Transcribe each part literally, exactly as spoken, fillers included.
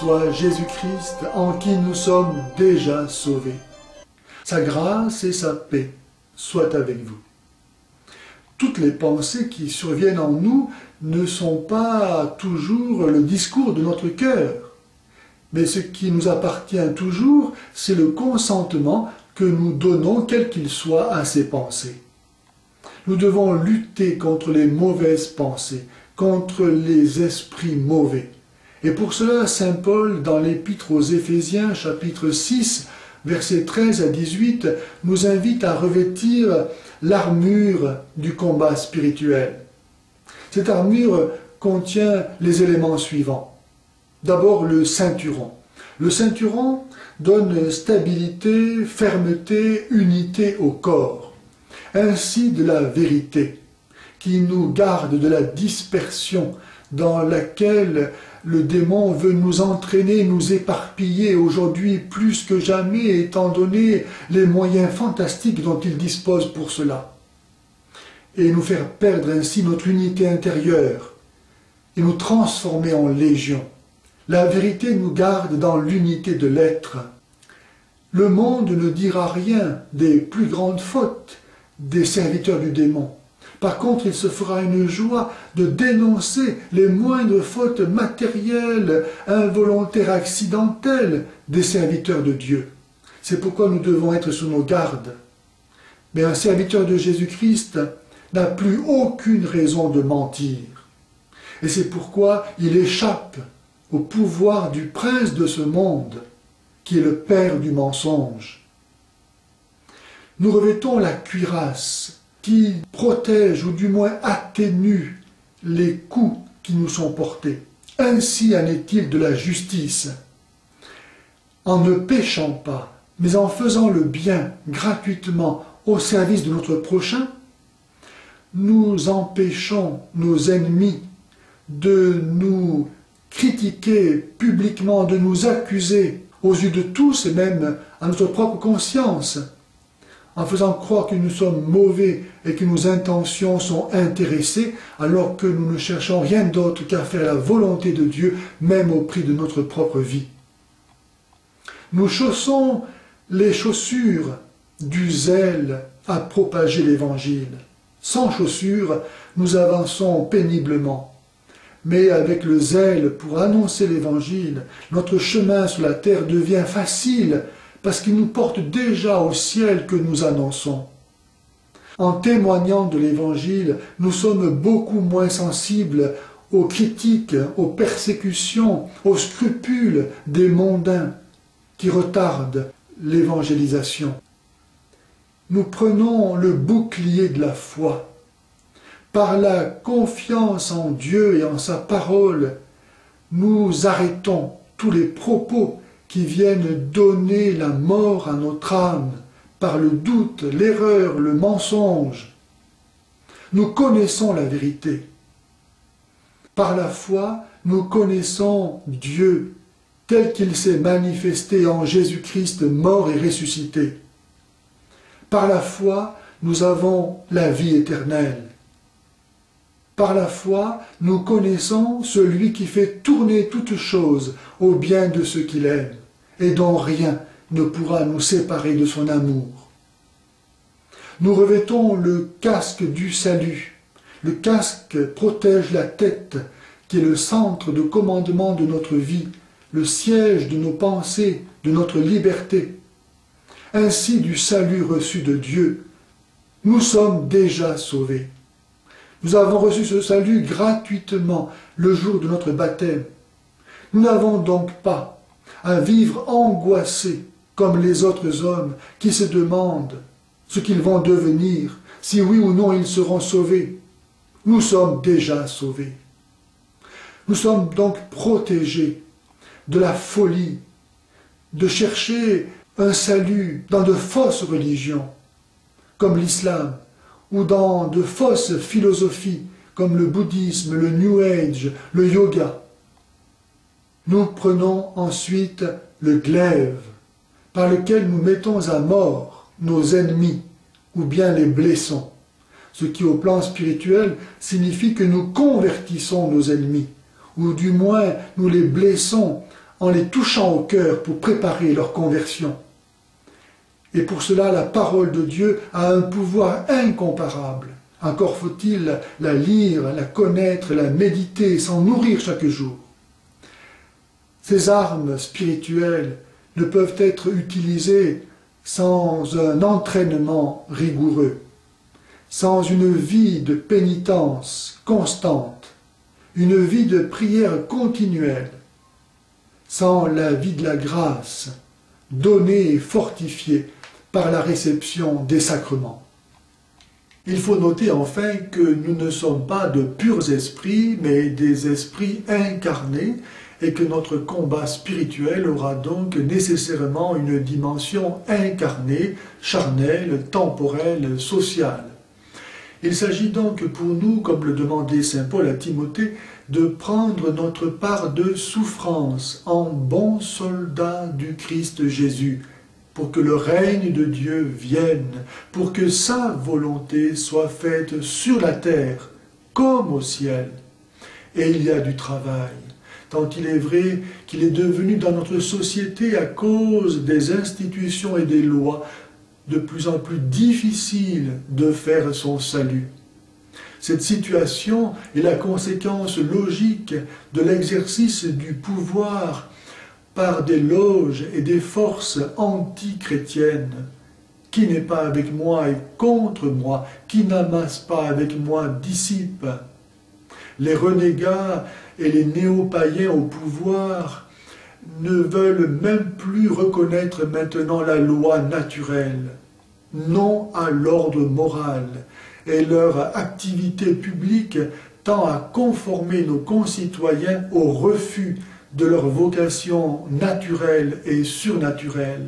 soit Jésus-Christ en qui nous sommes déjà sauvés. Sa grâce et sa paix soient avec vous. Toutes les pensées qui surviennent en nous ne sont pas toujours le discours de notre cœur, mais ce qui nous appartient toujours, c'est le consentement que nous donnons, quel qu'il soit, à ces pensées. Nous devons lutter contre les mauvaises pensées, contre les esprits mauvais. Et pour cela, saint Paul, dans l'Épître aux Éphésiens, chapitre six, versets treize à dix-huit, nous invite à revêtir l'armure du combat spirituel. Cette armure contient les éléments suivants. D'abord, le ceinturon. Le ceinturon donne stabilité, fermeté, unité au corps, ainsi de la vérité, qui nous garde de la dispersion dans laquelle le démon veut nous entraîner, nous éparpiller aujourd'hui plus que jamais, étant donné les moyens fantastiques dont il dispose pour cela, et nous faire perdre ainsi notre unité intérieure, et nous transformer en légion. La vérité nous garde dans l'unité de l'être. Le monde ne dira rien des plus grandes fautes des serviteurs du démon. Par contre, il se fera une joie de dénoncer les moindres fautes matérielles, involontaires, accidentelles des serviteurs de Dieu. C'est pourquoi nous devons être sous nos gardes. Mais un serviteur de Jésus-Christ n'a plus aucune raison de mentir. Et c'est pourquoi il échappe au pouvoir du prince de ce monde, qui est le père du mensonge. Nous revêtons la cuirasse qui protège ou du moins atténue les coups qui nous sont portés. Ainsi en est-il de la justice. En ne péchant pas, mais en faisant le bien gratuitement au service de notre prochain, nous empêchons nos ennemis de nous critiquer publiquement, de nous accuser aux yeux de tous et même à notre propre conscience, en faisant croire que nous sommes mauvais et que nos intentions sont intéressées, alors que nous ne cherchons rien d'autre qu'à faire la volonté de Dieu, même au prix de notre propre vie. Nous chaussons les chaussures du zèle à propager l'Évangile. Sans chaussures, nous avançons péniblement. Mais avec le zèle pour annoncer l'Évangile, notre chemin sur la terre devient facile parce qu'il nous porte déjà au ciel que nous annonçons. En témoignant de l'Évangile, nous sommes beaucoup moins sensibles aux critiques, aux persécutions, aux scrupules des mondains qui retardent l'évangélisation. Nous prenons le bouclier de la foi. Par la confiance en Dieu et en sa parole, nous arrêtons tous les propos qui viennent donner la mort à notre âme par le doute, l'erreur, le mensonge. Nous connaissons la vérité. Par la foi, nous connaissons Dieu tel qu'il s'est manifesté en Jésus-Christ mort et ressuscité. Par la foi, nous avons la vie éternelle. Par la foi, nous connaissons celui qui fait tourner toutes choses au bien de ceux qu'il aime, et dont rien ne pourra nous séparer de son amour. Nous revêtons le casque du salut. Le casque protège la tête, qui est le centre de commandement de notre vie, le siège de nos pensées, de notre liberté. Ainsi du salut reçu de Dieu, nous sommes déjà sauvés. Nous avons reçu ce salut gratuitement le jour de notre baptême. Nous n'avons donc pas à vivre angoissés comme les autres hommes qui se demandent ce qu'ils vont devenir, si oui ou non ils seront sauvés. Nous sommes déjà sauvés. Nous sommes donc protégés de la folie, de chercher un salut dans de fausses religions, comme l'islam, ou dans de fausses philosophies comme le bouddhisme, le New Age, le yoga. Nous prenons ensuite le glaive, par lequel nous mettons à mort nos ennemis, ou bien les blessons, ce qui au plan spirituel signifie que nous convertissons nos ennemis, ou du moins nous les blessons en les touchant au cœur pour préparer leur conversion. Et pour cela, la parole de Dieu a un pouvoir incomparable. Encore faut-il la lire, la connaître, la méditer, s'en nourrir chaque jour. Ces armes spirituelles ne peuvent être utilisées sans un entraînement rigoureux, sans une vie de pénitence constante, une vie de prière continuelle, sans la vie de la grâce, donnée et fortifiée par la réception des sacrements. Il faut noter enfin que nous ne sommes pas de purs esprits, mais des esprits incarnés, et que notre combat spirituel aura donc nécessairement une dimension incarnée, charnelle, temporelle, sociale. Il s'agit donc pour nous, comme le demandait saint Paul à Timothée, de prendre notre part de souffrance en bons soldats du Christ Jésus, pour que le règne de Dieu vienne, pour que sa volonté soit faite sur la terre comme au ciel. Et il y a du travail, tant il est vrai qu'il est devenu dans notre société, à cause des institutions et des lois, de plus en plus difficile de faire son salut. Cette situation est la conséquence logique de l'exercice du pouvoir par des loges et des forces anti-chrétiennes. Qui n'est pas avec moi est contre moi, qui n'amasse pas avec moi dissipe. Les renégats et les néo-païens au pouvoir ne veulent même plus reconnaître maintenant la loi naturelle, non à l'ordre moral, et leur activité publique tend à conformer nos concitoyens au refus de leur vocation naturelle et surnaturelle.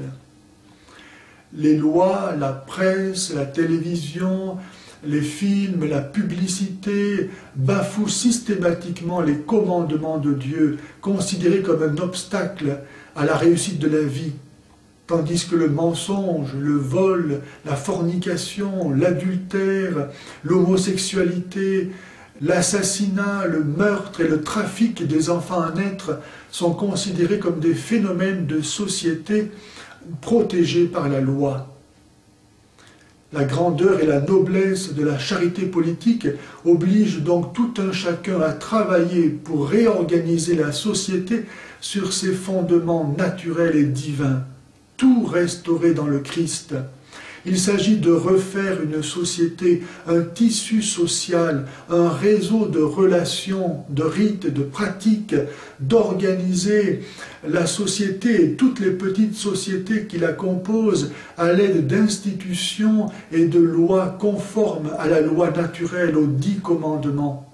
Les lois, la presse, la télévision, les films, la publicité bafouent systématiquement les commandements de Dieu, considérés comme un obstacle à la réussite de la vie, tandis que le mensonge, le vol, la fornication, l'adultère, l'homosexualité, l'assassinat, le meurtre et le trafic des enfants à naître sont considérés comme des phénomènes de société protégés par la loi. La grandeur et la noblesse de la charité politique obligent donc tout un chacun à travailler pour réorganiser la société sur ses fondements naturels et divins, tout restauré dans le Christ. Il s'agit de refaire une société, un tissu social, un réseau de relations, de rites, de pratiques, d'organiser la société et toutes les petites sociétés qui la composent à l'aide d'institutions et de lois conformes à la loi naturelle, aux dix commandements.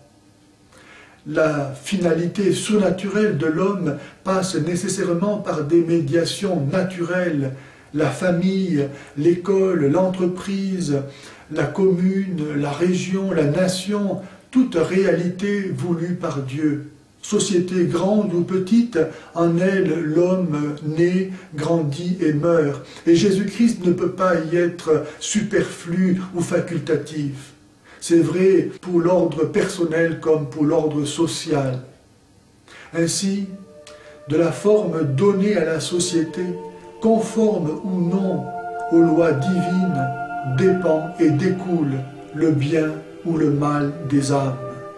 La finalité surnaturelle de l'homme passe nécessairement par des médiations naturelles. La famille, l'école, l'entreprise, la commune, la région, la nation, toute réalité voulue par Dieu. Société grande ou petite, en elle l'homme naît, grandit et meurt. Et Jésus-Christ ne peut pas y être superflu ou facultatif. C'est vrai pour l'ordre personnel comme pour l'ordre social. Ainsi, de la forme donnée à la société, conforme ou non aux lois divines, dépend et découle le bien ou le mal des âmes.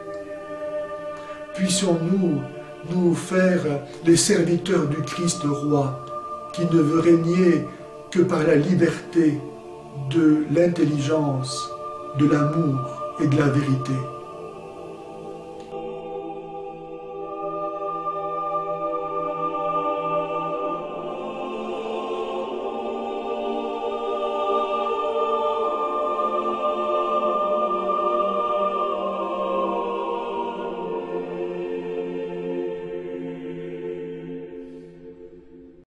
Puissions-nous nous faire les serviteurs du Christ roi, qui ne veut régner que par la liberté, de l'intelligence, de l'amour et de la vérité.